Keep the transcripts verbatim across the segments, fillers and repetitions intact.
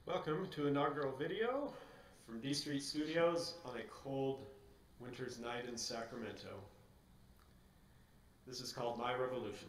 Welcome to inaugural video from D Street Studios on a cold winter's night in Sacramento. This is called My Revolution.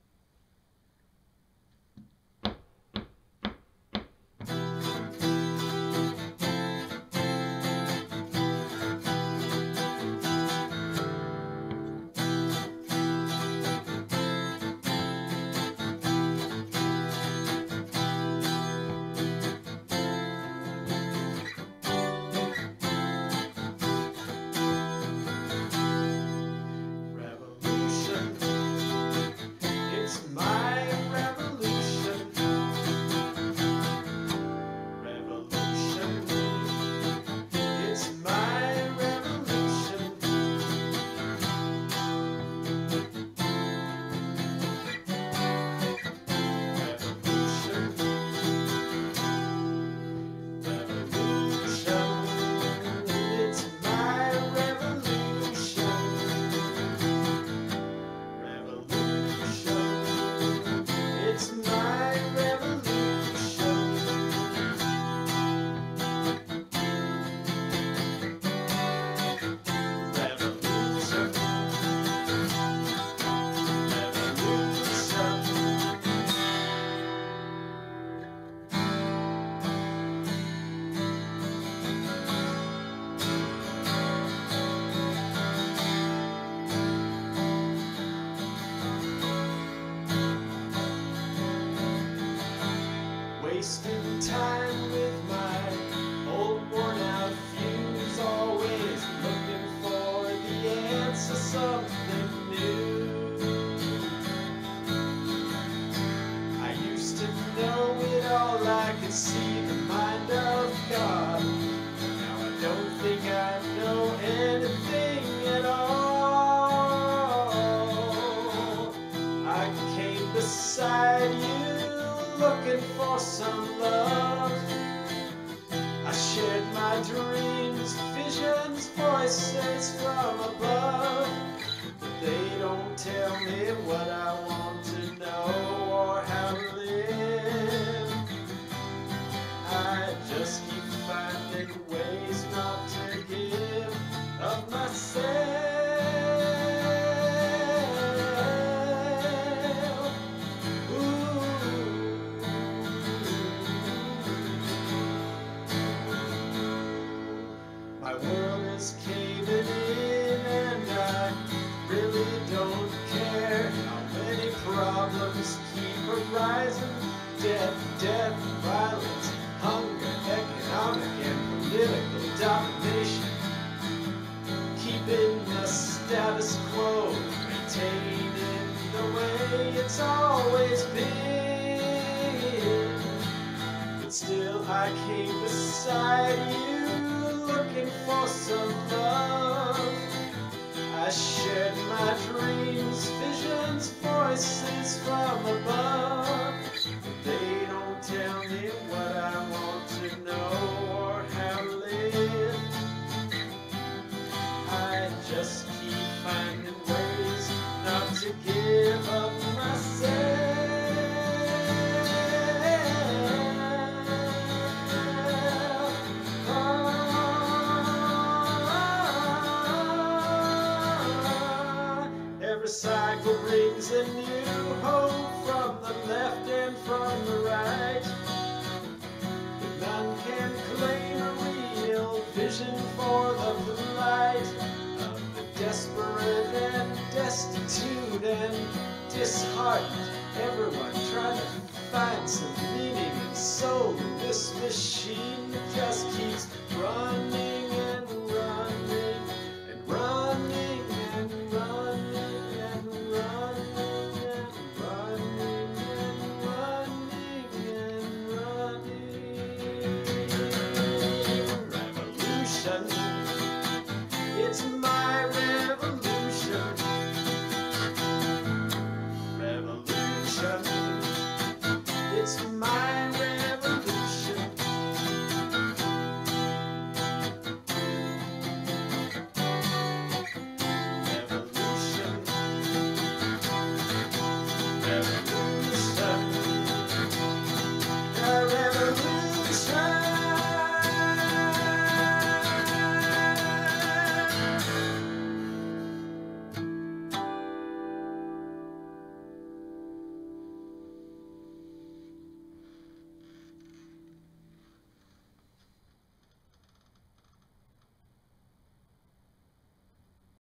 Wasting time with my old worn out fuse, always looking for the answer, something new. I used to know it all, I could see the mind of God. Now I don't think I know anything at all. I came beside you looking for some love. I shared my dreams, visions, voices from above. But they don't tell me what I want to know or how to live. I just keep finding ways not to give of myself. My world is caving in and I really don't care how many problems keep arising. Death, death, violence, hunger, economic and political domination. Keeping the status quo, maintaining the way it's always been. But still I came beside you looking for some love. I shared my dreams, visions, voices from above. But they don't tell me what I want to know or how to live. I just keep finding ways not to give up myself. Every cycle brings a new hope from the left and from the right. But none can claim a real vision for the light of the desperate and destitute and disheartened. Everyone trying to find some meaning and soul in this machine that just keeps running.